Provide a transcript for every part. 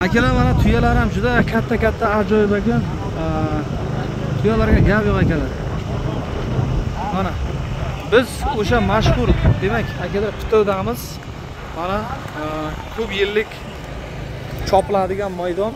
Akalar, mana tuyalar ham juda katta ajoyib ekan. Tuyalarga gap yo'q akalar. Mana biz o'sha mashhur, demak, akalar Qutovdamiz. Mana ko'p yillik chopiladigan maydon.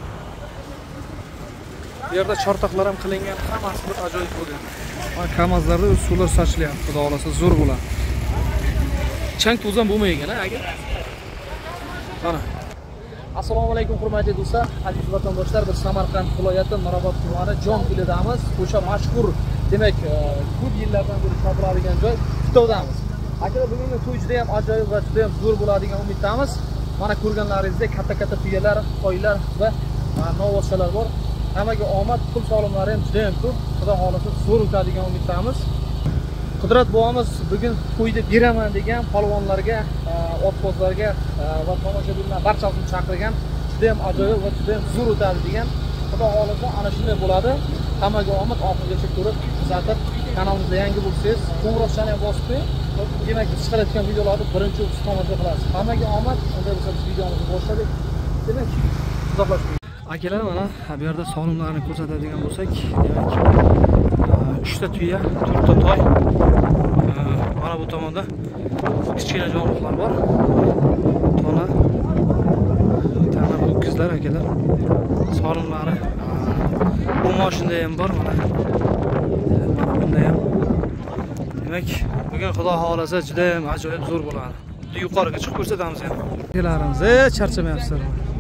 Bu yerda chortoqlar ham qilingan, hammasi bir ajoyib bo'lgan. Mana kamazlarda suvlar sochilyapti, xudo xolasa zo'r bo'ladi. Chang to'zon bo'lmaygan, aka. Mana. Assalomu alaykum hurmatli do'stlar, aziz vatandoshlar, biz Samarqand viloyati Mirobod tumani Jonko'lidamiz. O'sha mashhur, demak, ko'p yillardan beri chopiladigan joy Qutovdamiz. Akalar, bugungi to'y juda ham ajoyib va juda ham zo'r bo'ladigan umiddamiz. Mana ko'rganlaringizdek katta tuyalar, qo'ylar va novvoschalar bor. Hammaga omad, pul solimlari ham juda ham ko'p. Xudo xolasa zo'r o'tadigan umiddamiz. Qudrat bobomiz bugun to'yda beraman degan polvonlarga, otbozlarga va tomoshabinlar barchasini chaqirgan. Juda ham ajoyib va juda ham zo'r o'tadi degan. Xudo xolasa ana shunday bo'ladi. Hammaga omad, oxirigacha ko'rib, kuzatib, kanalimizda yangi bo'lsangiz, qo'ng'iroqchani ham bosib qo'ying. Demak, biz chiqarayotgan videolarni birinchi o'qib tomosha qilasiz. Hammaga omad. Unday bo'lsa biz videomizni boshladik. Demak, uzoqlashmaylik. Akalar, mana bu yerda sonimlarni ko'rsatadigan bo'lsak, demak, 3 ta tuya, 4 ta toy. Mana bu tomonda kichkina jonliqlar bor. Tona, tana ho'kizlar akalar. Sonimlari bu mashinada ham bor, mana. Mana bunda ham. Demak, bugun xudo xolasa juda ham ajoyib zo'r bo'ladi. Yuqoriga chiqib ko'rsatamiz ham. Akalarimiz charchamayapsizlar.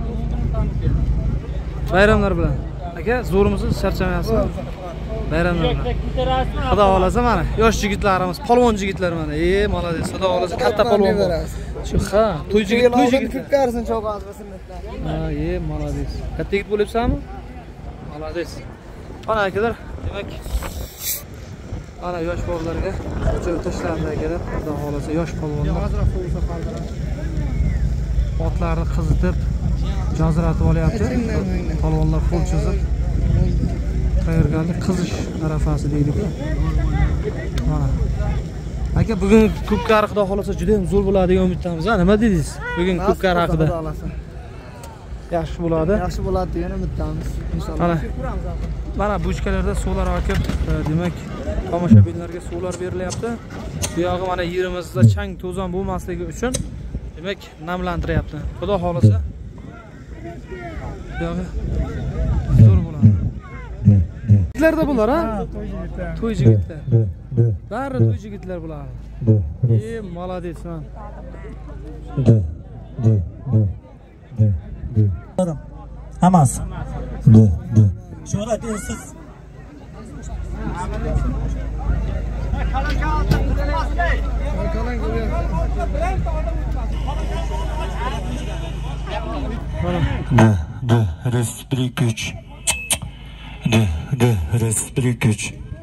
Bayramlar bilan. Aka, zo'rmisiz, charchamayapsizmi? Bayramlar bilan. Xudo xolasa mana yosh yigitlarimiz, polvon yigitlar mana. Молодец. Xudo xolasa katta polvon bor. Shu to'y yigit ko'pkarsini cho'qamiz va sunnatlar. Молодец. Katta yigit bo'libsanmi? Молодец. Mana akalar, demak, ana yosh bolalarga joy tashlandi akalar. Xudo xolasa yosh polvonlar. Otlarni qizitib, jozratib olyapti. Polvonlar qo'l chizib tayyorgarlik qizish arafasi deylik. Mana. Aka, bugun ko'pkari xudo xolasa juda ham zo'r bo'ladi degan umiddamiz. Nima dedingiz? Bugun ko'pkari haqida. Yaxshi bo'ladi. Yaxshi bo'ladi degan umiddamiz. Inshaalloh. Mana bochkalarda suvlar oqib, demak, tomoshabinlarga suvlar berilyapti. Bu yog'i mana yerimizda chang to'zon bo'lmasligi uchun, demak, namlantiryapti. Xudo xolasa yog'i zo'r bo'ladi. Yigitlarda bular, ha? To'y yigitlar. Bari to'y yigitlar bular. Молодец, man. Hammasi. Shura deysiz. Республикуч. Республикуч.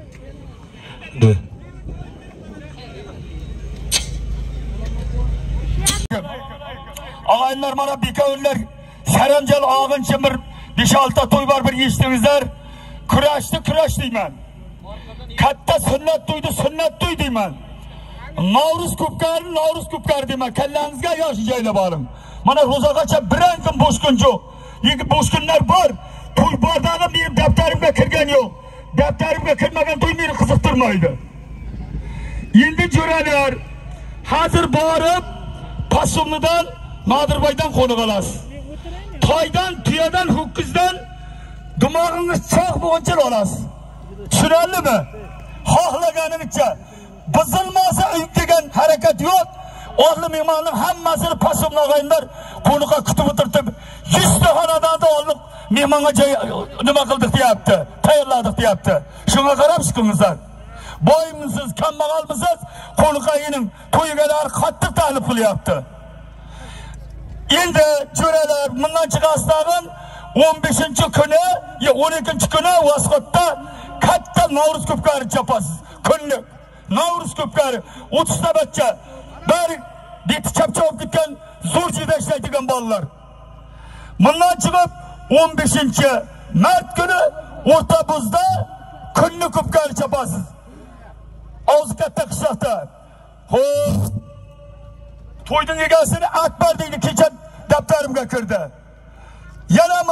Ağaynlar mana bekavullar Saranjal ağıncha bir 5-6 to'y bor, bir eshitdingizlar. Kurash deyman. Katta sunnat to'y deyman. Navruz ko'pkari deyman. Kallangizga yosh joylab oling. Mana ro'zagacha biron kun bo'sh kun yo'q. Lekin bo'sh kunlar bor. To'y bordag'i mening daftarimga kirgan yo'q. Daftarimga kirmagan to'y meni qiziqtirmaydi. Endi jo'ralar hozir borib Pasumnidan, Nodirboydan qo'niq olasiz. Toydan, tuyadan, ho'kizdan dimog'ingiz choq bo'lguncha olasiz. Tushunarlimi? Xohlaganingizcha. Buzilmasa uy degan harakat yo'q. O'g'li mehmonning hammasini Pasumni og'aylar qo'niqqa kutib o'tirib, 100 ta xonadonda olib mehmonga joy nima qildik deyapti, tayyorladik deyapti. Shunga qarab chiqingizlar. Boymisiz, kambag'almisiz, qo'niqayining to'yigalar qattiq ta'lib qilyapti. Endi jo'ralar bundan chiqasdan 15-kuni yo 12-kuni Vosxotda katta Navruz ko'pkari chopasiz. Kunlik Navruz ko'pkari 30 ta bachcha, bari beti chapchab ketgan zo'r joyda ishlaydigan bolalar. Bundan chiqib 15-mart kuni O'rta Buzda kunlik ko'pkari chopasiz. O'zi katta qishloqda. Xo'p. To'yning egasini Akbar deydi, kecha daftarimga kirdi.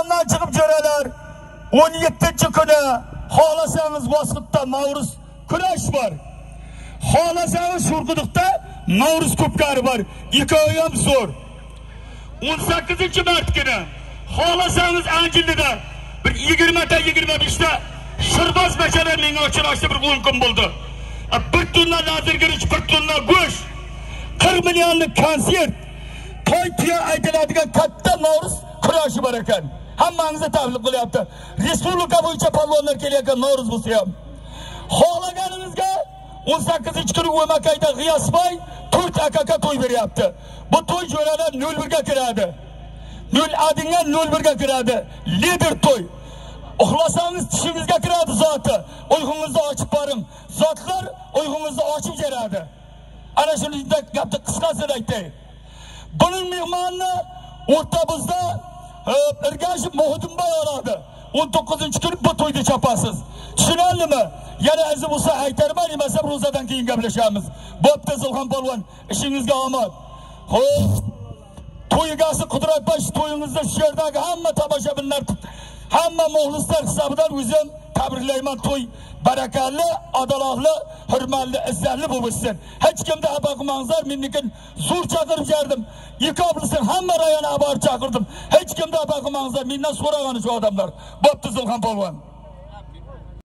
Osmandan çıkıp göreler. 17. günü halasanız Vasıf'ta Navruz kuraş var. Halasanız Şurguduk'ta Navruz kupkarı var. İki ayam zor. 18. Mart günü halasanız Ancilli'de bir 20'de 25'te Şırbaz meşelerinin açılaştı bir bulgun buldu. Bir tunla nazır giriş, bir tunla güç. 40 milyonluk konsert. Toy tuya aytiladigan katta Navruz kuraşı var ekan. Hammangizni tabrik qilyapti. Respublika bo'yicha palvonlar kelayotgan Navruz bo'lsa ham. Xohlaganimizga 18-kuni O'makayda G'iyosboy 4 akaka to'y beryapti. Bu to'y jo'radan 01 ga kiradi. 0 adinga 01 ga kiradi. Lider to'y. Uxlasangiz tishingizga kiradi zoti. Uyqungizni ochib boring. Zotlar uyqungizni ochib beradi. Ana shunday gapni qisqasida aytay. Buning mehmonni o'rtamizda Ergashi Muhudinboy oladi. 19-kun bu to'yda chopasiz. Tushunarlimi? Yana aziz bo'lsa aytarman, emasam ro'zadan keyin gaplashamiz. Bo'pti Zulxon polvon, ishingizga omad. Xo'p. To'y egasi Qudratboy to'yingizda shu yerdagi hamma tomoshabinlar, hamma muxlislar hisobidan o'zim tabriklayman. To'y barakalli, adolatli, hurmatli, izzatli bo'lsin. Hech kimda xafa qilmangizlar. Mennikin zo'r chaqirib berdim. Yikoblisin hamma rayona aborib chaqirdim. Hech kimda xafa qilmangizlar. Mendan so'ragani shu odamlar. Bo'pti Zulxon polvon.